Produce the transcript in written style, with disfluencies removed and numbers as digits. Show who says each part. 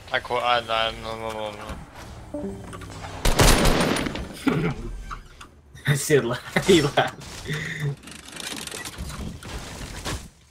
Speaker 1: I quit. No, no, no, no.
Speaker 2: I see it laugh. He laughed.